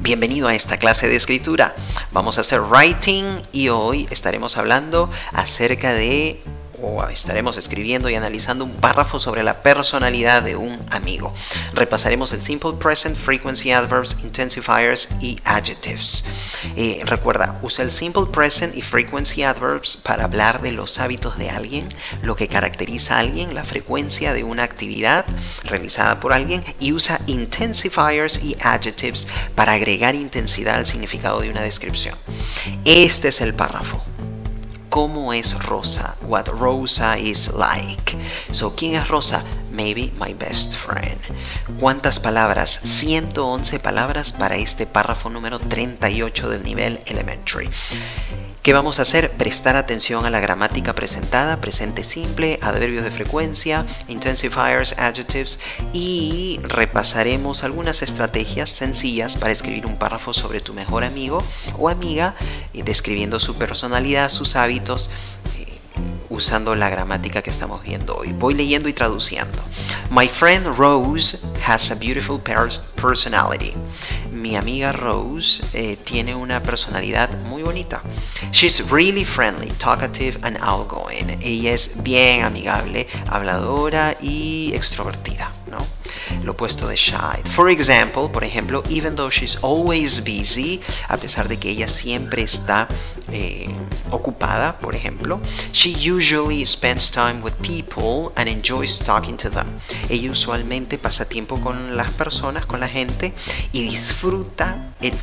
Bienvenido a esta clase de escritura. Vamos a hacer writing y hoy estaremos hablando acerca de, estaremos escribiendo y analizando un párrafo sobre la personalidad de un amigo. Repasaremos el simple present, frequency adverbs, intensifiers y adjectives. Recuerda, usa el simple present y frequency adverbs para hablar de los hábitos de alguien, lo que caracteriza a alguien, la frecuencia de una actividad realizada por alguien, y usa intensifiers y adjectives para agregar intensidad al significado de una descripción. Este es el párrafo. ¿Cómo es Rosa? What Rosa is like. So, ¿quién es Rosa? Maybe my best friend. ¿Cuántas palabras? 111 palabras para este párrafo número 38 del nivel elementary. ¿Qué vamos a hacer? Prestar atención a la gramática presentada, presente simple, adverbios de frecuencia, intensifiers, adjectives, y repasaremos algunas estrategias sencillas para escribir un párrafo sobre tu mejor amigo o amiga, describiendo su personalidad, sus hábitos, usando la gramática que estamos viendo hoy. Voy leyendo y traduciendo. My friend Rose has a beautiful personality. Mi amiga Rose tiene una personalidad muy bonita. She's really friendly, talkative and outgoing. Ella es bien amigable, habladora y extrovertida, ¿no? Lo opuesto de shy. For example, por ejemplo, even though she's always busy, a pesar de que ella siempre está ocupada, por ejemplo, she usually spends time with people and enjoys talking to them. Ella usualmente pasa tiempo con las personas, con la gente, y disfruta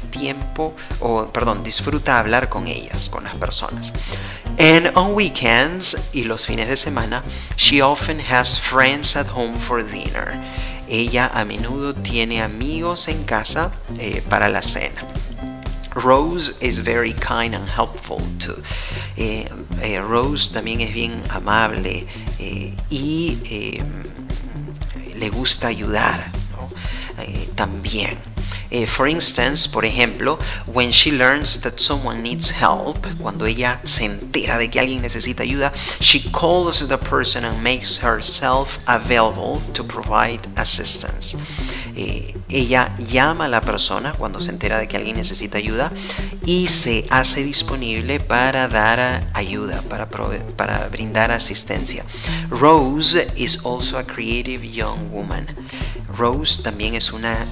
disfruta hablar con ellas, con las personas. And on weekends, y los fines de semana, she often has friends at home for dinner. Ella a menudo tiene amigos en casa para la cena. Rose is very kind and helpful too. Rose también es bien amable y le gusta ayudar, ¿no? También. For instance, por ejemplo, when she learns that someone needs help, cuando ella se entera de que alguien necesita ayuda, she calls the person and makes herself available to provide assistance. Ella llama a la persona cuando se entera de que alguien necesita ayuda y se hace disponible para dar ayuda, para brindar asistencia. Rose is also a creative young woman. Rose también es una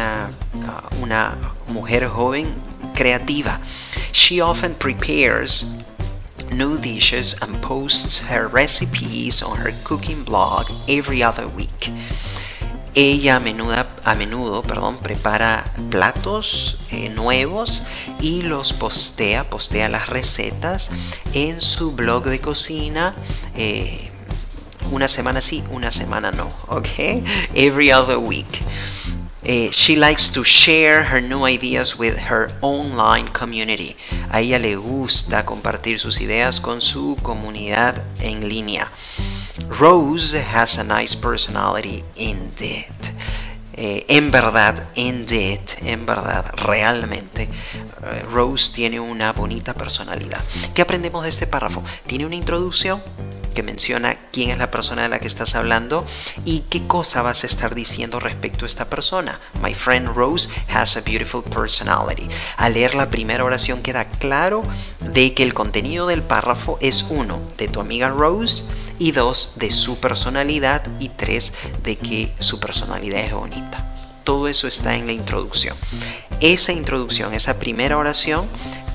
mujer joven creativa. She often prepares new dishes and posts her recipes on her cooking blog every other week. Ella a menudo prepara platos nuevos y los postea las recetas en su blog de cocina. Una semana sí, una semana no, ¿ok? Every other week. She likes to share her new ideas with her online community. A ella le gusta compartir sus ideas con su comunidad en línea. Rose has a nice personality indeed. En verdad, realmente, Rose tiene una bonita personalidad. ¿Qué aprendemos de este párrafo? Tiene una introducción que menciona quién es la persona de la que estás hablando y qué cosa vas a estar diciendo respecto a esta persona. My friend Rose has a beautiful personality. Al leer la primera oración queda claro de que el contenido del párrafo es 1, de tu amiga Rose, y 2, de su personalidad, y 3, de que su personalidad es bonita. Todo eso está en la introducción. Esa introducción, esa primera oración,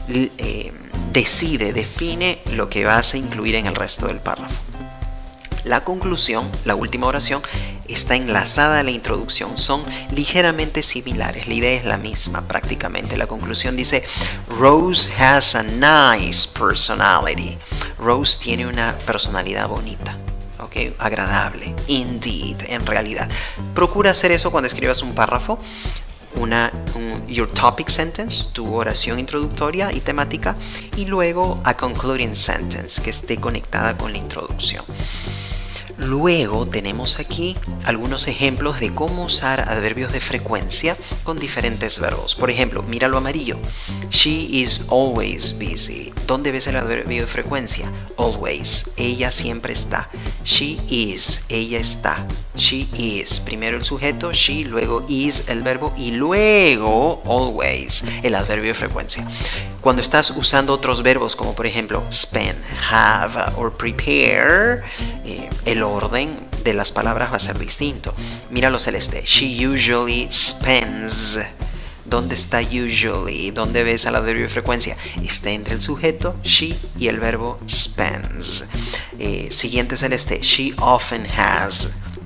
define lo que vas a incluir en el resto del párrafo. La conclusión, la última oración, está enlazada a la introducción. Son ligeramente similares. La idea es la misma prácticamente. La conclusión dice: Rose has a nice personality. Rose tiene una personalidad bonita. Okay, agradable. Indeed, en realidad. Procura hacer eso cuando escribas un párrafo. Your topic sentence, tu oración introductoria y temática, y luego a concluding sentence que esté conectada con la introducción. Luego tenemos aquí algunos ejemplos de cómo usar adverbios de frecuencia con diferentes verbos. Por ejemplo, mira lo amarillo. She is always busy. ¿Dónde ves el adverbio de frecuencia? Always. Ella siempre está. She is. Ella está. She is. Primero el sujeto, she, luego is el verbo y luego always el adverbio de frecuencia. Cuando estás usando otros verbos como por ejemplo spend, have or prepare, el orden de las palabras va a ser distinto. Mira lo celeste. She usually spends. ¿Dónde está usually? ¿Dónde ves al adverbio de frecuencia? Está entre el sujeto, she, y el verbo spends. Siguiente celeste. She often has.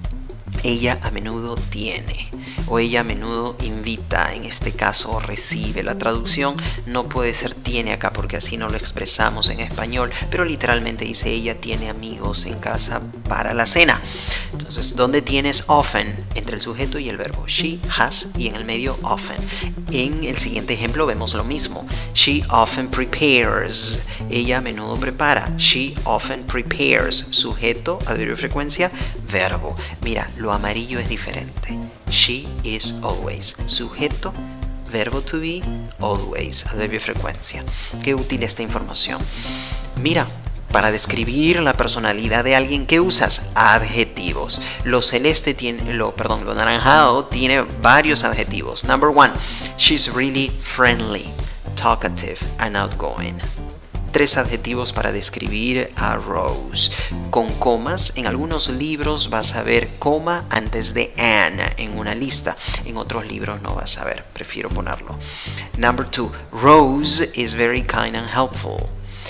Ella a menudo tiene. O ella a menudo invita, en este caso recibe. La traducción no puede ser tiene acá porque así no lo expresamos en español, pero literalmente dice ella tiene amigos en casa para la cena. Entonces, ¿dónde tienes often? Entre el sujeto y el verbo. She has y en el medio often. En el siguiente ejemplo vemos lo mismo. She often prepares. Ella a menudo prepara. She often prepares. Sujeto, adverbio de frecuencia, verbo. Mira, lo amarillo es diferente. She is always. Sujeto, verbo to be, always. Adverbio de frecuencia. Qué útil esta información. Mira, para describir la personalidad de alguien, ¿qué usas? Adjetivos. Lo celeste tiene, lo naranjado tiene varios adjetivos. Number one, she's really friendly, talkative and outgoing. 3 adjetivos para describir a Rose. Con comas, en algunos libros vas a ver coma antes de an en una lista. En otros libros no vas a ver, prefiero ponerlo. Number 2, Rose is very kind and helpful.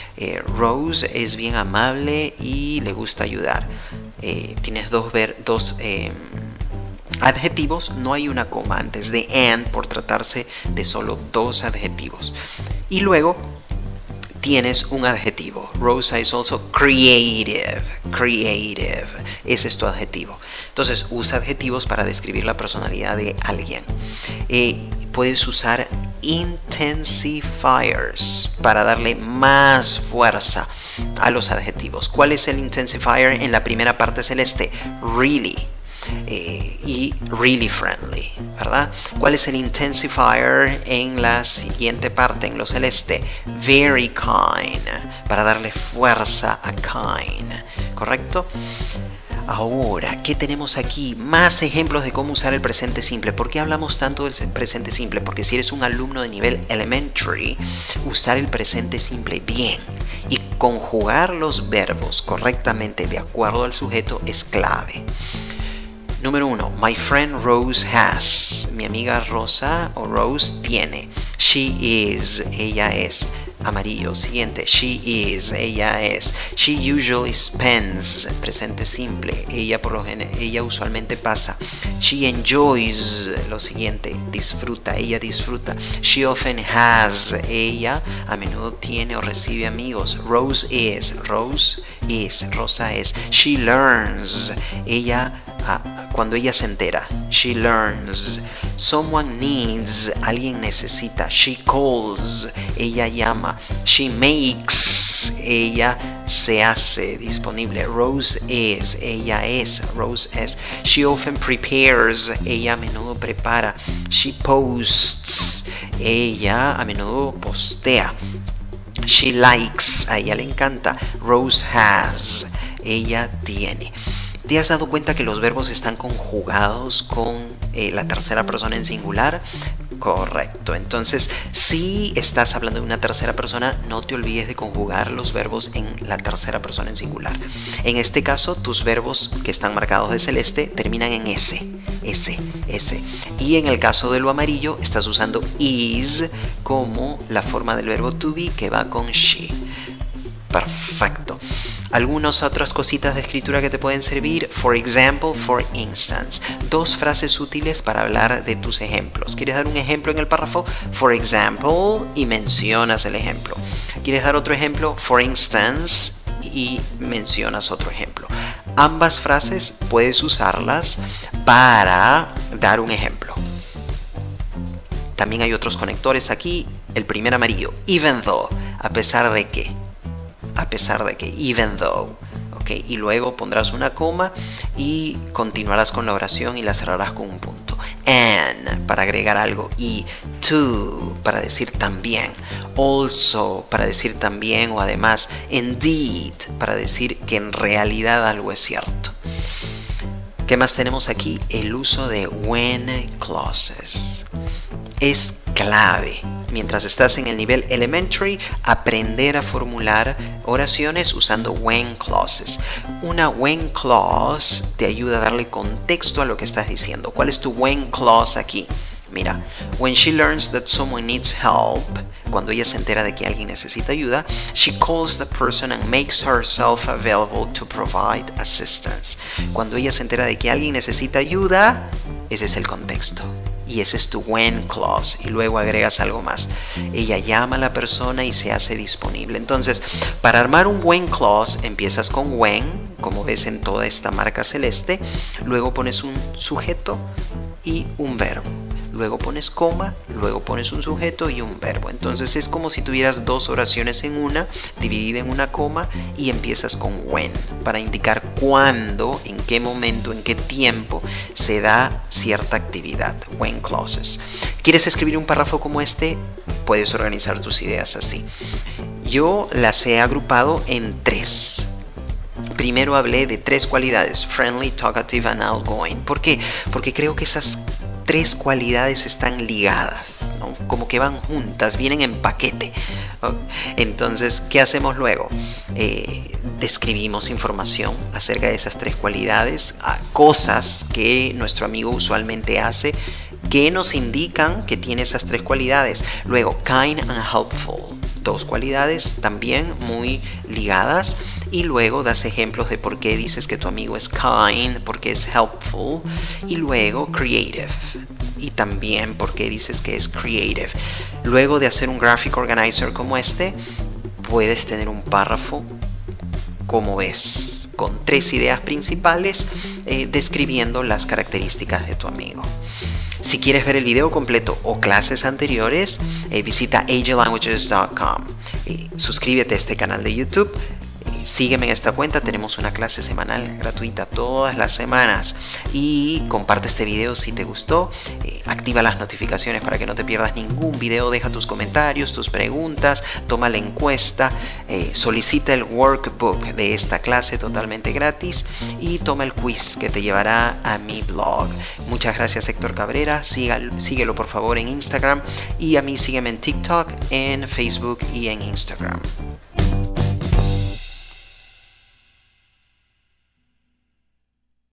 Rose es bien amable y le gusta ayudar. Tienes dos adjetivos, no hay una coma antes de and por tratarse de solo 2 adjetivos. Y luego tienes un adjetivo. Rosa is also creative. Creative. Ese es tu adjetivo. Entonces, usa adjetivos para describir la personalidad de alguien. Puedes usar intensifiers para darle más fuerza a los adjetivos. ¿Cuál es el intensifier en la primera parte celeste? Really. Y really friendly, ¿verdad? ¿Cuál es el intensifier en la siguiente parte, en lo celeste? Very kind, para darle fuerza a kind, ¿correcto? Ahora, ¿qué tenemos aquí? Más ejemplos de cómo usar el presente simple. ¿Por qué hablamos tanto del presente simple? Porque si eres un alumno de nivel elementary, usar el presente simple bien y conjugar los verbos correctamente de acuerdo al sujeto es clave. Número 1. My friend Rose has. Mi amiga Rosa o Rose tiene. She is. Ella es. Amarillo. Siguiente. She is. Ella es. She usually spends. Presente simple. Ella usualmente pasa. She enjoys. Lo siguiente. Disfruta. Ella disfruta. She often has. Ella a menudo tiene o recibe amigos. Rose is. Rose is. Rosa es. She learns. Ella cuando ella se entera. She learns. Someone needs. Alguien necesita. She calls. Ella llama. She makes. Ella se hace disponible. Rose is. Ella es. Rose es. She often prepares. Ella a menudo prepara. She posts. Ella a menudo postea. She likes. A ella le encanta. Rose has. Ella tiene. ¿Te has dado cuenta que los verbos están conjugados con la tercera persona en singular? Correcto. Entonces, si estás hablando de una tercera persona, no te olvides de conjugar los verbos en la tercera persona en singular. En este caso, tus verbos que están marcados de celeste terminan en S. S. Y en el caso de lo amarillo, estás usando is como la forma del verbo to be que va con she. Perfecto. Algunas otras cositas de escritura que te pueden servir. For example, for instance. 2 frases útiles para hablar de tus ejemplos. ¿Quieres dar un ejemplo en el párrafo? For example, y mencionas el ejemplo. ¿Quieres dar otro ejemplo? For instance, y mencionas otro ejemplo. Ambas frases puedes usarlas para dar un ejemplo. También hay otros conectores aquí. El primer amarillo. Even though. A pesar de que. A pesar de que, even though, ¿ok? ¿ok? Y luego pondrás una coma y continuarás con la oración y la cerrarás con un punto. And, para agregar algo, y to, para decir también, also, para decir también o además, indeed, para decir que en realidad algo es cierto. ¿Qué más tenemos aquí? El uso de when clauses. Es clave. Mientras estás en el nivel elementary, aprender a formular oraciones usando when clauses. Una when clause te ayuda a darle contexto a lo que estás diciendo. ¿Cuál es tu when clause aquí? Mira, when she learns that someone needs help, cuando ella se entera de que alguien necesita ayuda, she calls the person and makes herself available to provide assistance. Cuando ella se entera de que alguien necesita ayuda, ese es el contexto. Y ese es tu when clause. Y luego agregas algo más. Ella llama a la persona y se hace disponible. Entonces, para armar un when clause, empiezas con when, como ves en toda esta marca celeste. Luego pones un sujeto y un verbo. Luego pones coma, luego pones un sujeto y un verbo. Entonces es como si tuvieras dos oraciones en una, dividida en una coma, y empiezas con when, para indicar cuándo, en qué momento, en qué tiempo se da cierta actividad. When clauses. ¿Quieres escribir un párrafo como este? Puedes organizar tus ideas así. Yo las he agrupado en 3. Primero hablé de 3 cualidades: friendly, talkative and outgoing. ¿Por qué? Porque creo que esas 3 cualidades están ligadas, ¿no? Como que van juntas, vienen en paquete, ¿no? Entonces, ¿qué hacemos luego? Describimos información acerca de esas 3 cualidades, cosas que nuestro amigo usualmente hace que nos indican que tiene esas 3 cualidades. Luego, kind and helpful, 2 cualidades también muy ligadas. Y luego das ejemplos de por qué dices que tu amigo es kind, por qué es helpful. Y luego creative, y también por qué dices que es creative. Luego de hacer un graphic organizer como este, puedes tener un párrafo, como ves, con 3 ideas principales, describiendo las características de tu amigo. Si quieres ver el video completo o clases anteriores, visita aglanguages.com. Suscríbete a este canal de YouTube. Sígueme en esta cuenta, tenemos una clase semanal gratuita todas las semanas. Y comparte este video si te gustó. Activa las notificaciones para que no te pierdas ningún video. Deja tus comentarios, tus preguntas, toma la encuesta, solicita el workbook de esta clase totalmente gratis y toma el quiz que te llevará a mi blog. Muchas gracias, Héctor Cabrera. Síguelo por favor en Instagram, y a mí sígueme en TikTok, en Facebook y en Instagram.